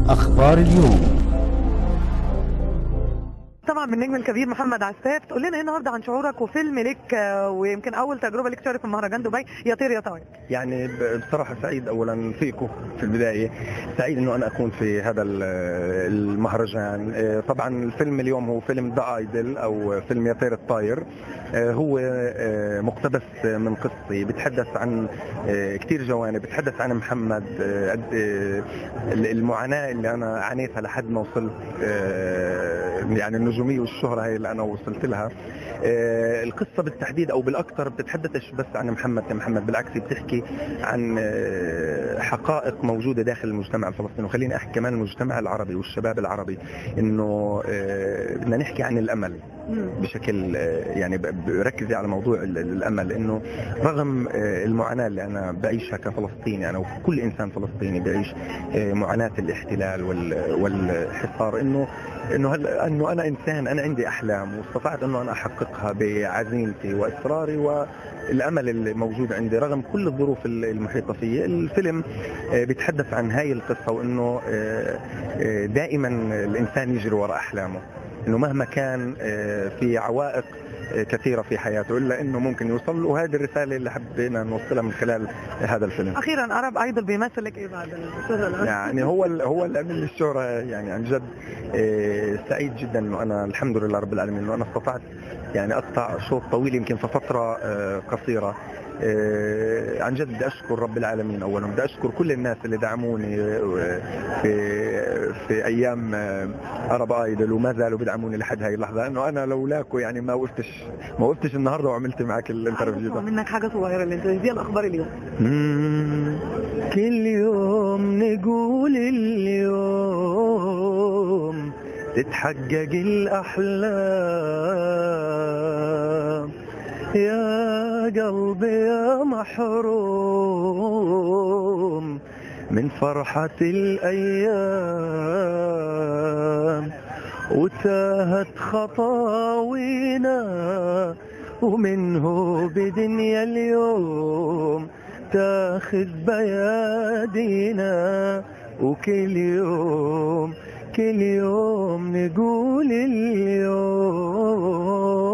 أخبار اليوم. طبعا بالنجم الكبير محمد عساف، تقول لنا ايه النهارده عن شعورك وفيلم لك ويمكن اول تجربه لك تشارك في مهرجان دبي يا طير يا طاير. يعني بصراحة سعيد أولا فيكم في البداية، سعيد أنه أنا أكون في هذا المهرجان. طبعا الفيلم اليوم هو فيلم ذا ايدل أو فيلم يا طير الطاير. هو مقتبس من قصتي، بتحدث عن كثير جوانب، بتحدث عن محمد، المعاناة اللي أنا عانيتها لحد ما وصلت يعني النجومية والشهرة هي اللي أنا وصلت لها. القصة بالتحديد أو بالأكثر بتتحدثش بس عن محمد كمحمد، بالعكس بتحكي عن حقائق موجودة داخل المجتمع الفلسطيني، وخليني أحكي كمان المجتمع العربي والشباب العربي، إنه بدنا نحكي عن الأمل بشكل يعني بركز على موضوع الأمل، إنه رغم المعاناة اللي أنا بعيشها كفلسطيني أنا وكل إنسان فلسطيني بعيش معاناة الاحتلال والحصار، إنه أنا إنسان، أنا عندي أحلام واستطعت أنه أنا أحققها بعزيمتي وإصراري والأمل اللي موجود عندي رغم كل الظروف المحيطة فيه. الفيلم بيتحدث عن هاي القصة، وأنه دائما الإنسان يجري وراء أحلامه، أنه مهما كان في عوائق كثيرة في حياته إلا أنه ممكن يوصل له، وهذه الرسالة اللي حبينا نوصلها من خلال هذا الفيلم. أخيرا أرب ايدل بيمثل لك إيه بعد الشهرة؟ يعني هو الأمل للشهرة، يعني عن جد سعيد جدا أنه أنا الحمد لله رب العالمين أنه أنا استطعت يعني أقطع شوط طويل يمكن في فترة قصيرة. عن جد بدي أشكر رب العالمين أولا، بدي أشكر كل الناس اللي دعموني في أيام أرب ايدل وما زالوا بدعموني لحد هاي اللحظة، أنه أنا لولاكم يعني ما وقفتش النهاردة وعملت معك الانترفيو ده. منك حاجة صغيرة اللي انت دي الأخبار اليوم. كل يوم نقول اليوم تتحقق الأحلام، يا قلبي يا محروم من فرحة الأيام، وتاهت خطاوينا ومنه بدنيا اليوم تاخذ بيادينا، وكل يوم نقول اليوم